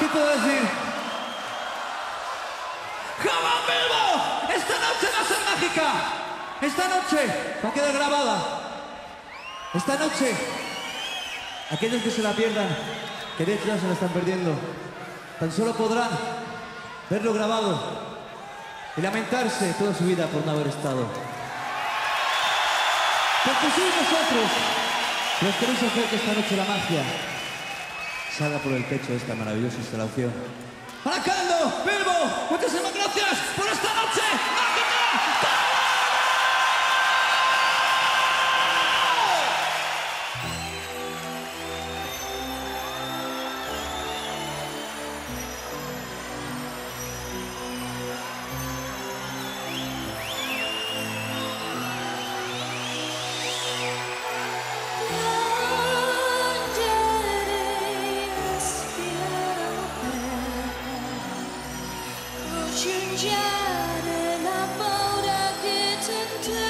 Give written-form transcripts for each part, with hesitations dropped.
¿Qué puedo decir? ¡Jamás Bilbo! Esta noche va a ser mágica. Esta noche va a quedar grabada. Esta noche, aquellos que se la pierdan, que de hecho ya se la están perdiendo, tan solo podrán verlo grabado y lamentarse toda su vida por no haber estado. Porque sois nosotros los que queréis hacer que esta noche la magia salga por el techo de esta maravillosa instalación. ¡Arrancando! ¡Bilbo! ¡Muchísimas gracias por esta noche mágica! Giungere la paura che c'è in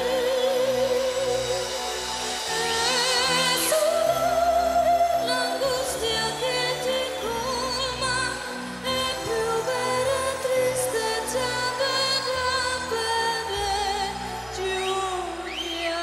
te, solo l'angustia che ti colma, e più vera tristezza vedrà bere Giulia.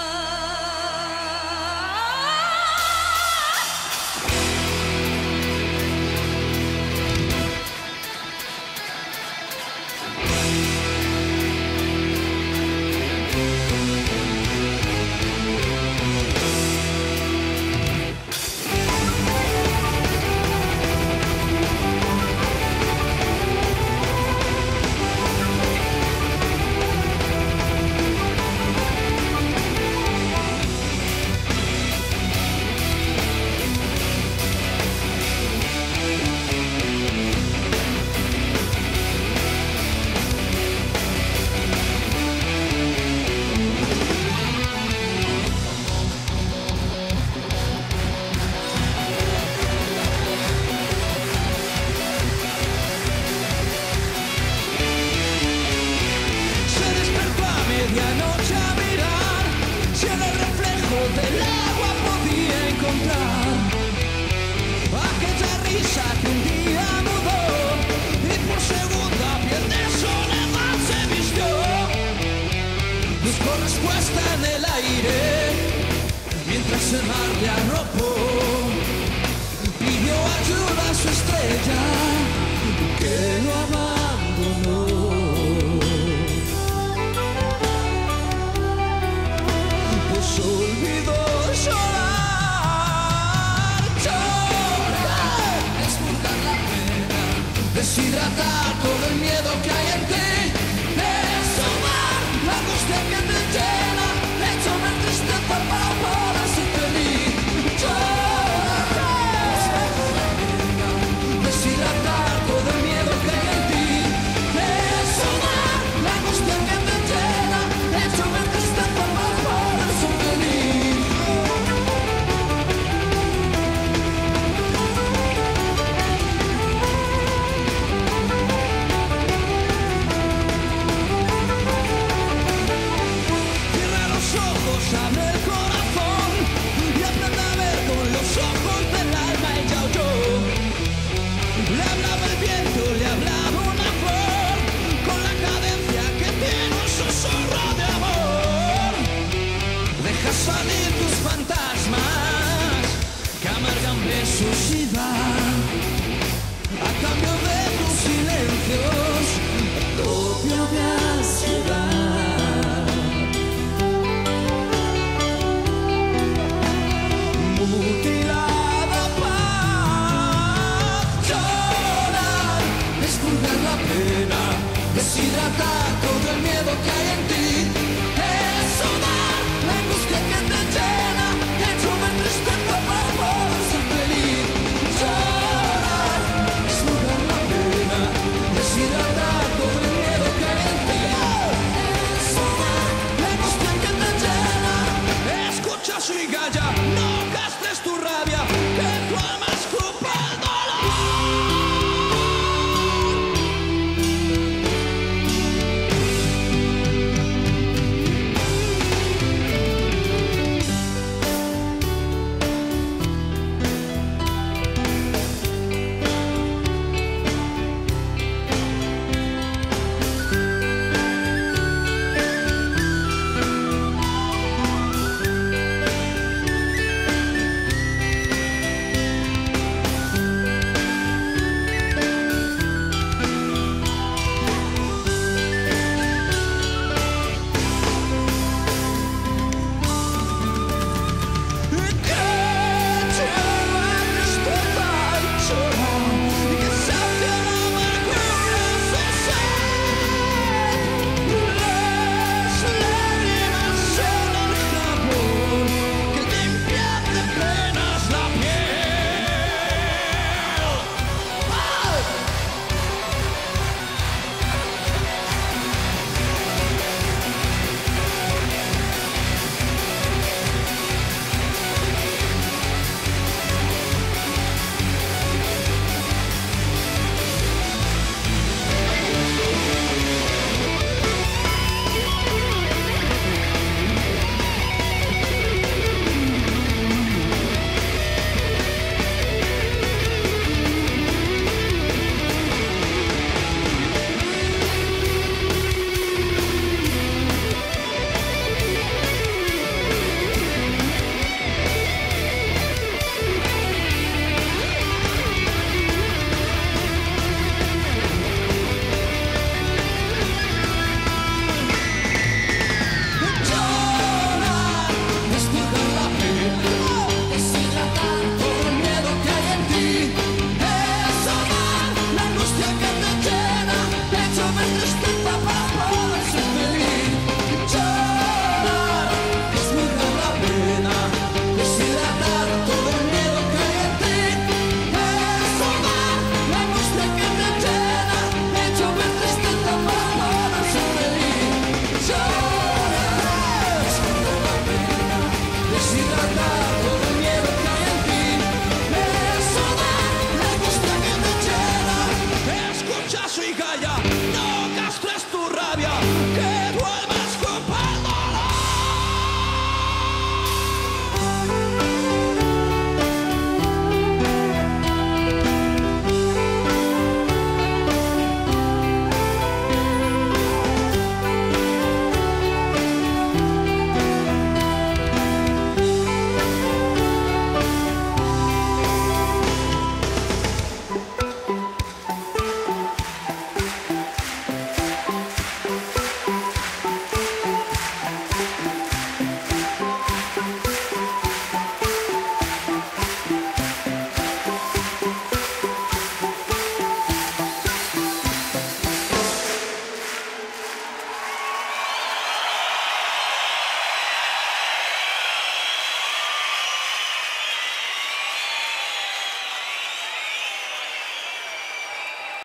Medianoche a mirar si en el reflejo del agua podía encontrar aquella risa que un día mudó y por segunda piel de soledad se vistió. Buscó respuesta en el aire mientras el mar le arropó. Pidió ayuda a su estrella que lo abandonó. Olvidó llorar, llorar, expurgar la pena, deshidratar todo el miedo que hay en ti, exhumar la angustia que te llena, échame tristeza para poder ser feliz. Llorar, expurgar la pena, deshidratar todo el miedo que hay en ti, exhumar la angustia que te llena, échame tristeza para poder ser feliz. Cierra los ojos, abre el corazón y aprende a ver con los ojos del alma. Ella oyó, le hablaba el viento, le hablaba una flor con la cadencia que tiene un susurro de amor. Deja salir tus fantasmas que amargan besos y van a cambio de tus silencios, copio de ansiedad. Mutilada paz, llorar, expurgar la pena, deshidratar todo el miedo que hay en ti, exhumar la angustia que te llena, échame tristeza para poder ser feliz. Llorar, expurgar la pena, deshidratar todo el miedo que hay en ti, exhumar la angustia que te llena. Escucha su calla, no gastes tu rabia, que tu alma escupa el dolor. deshidratar.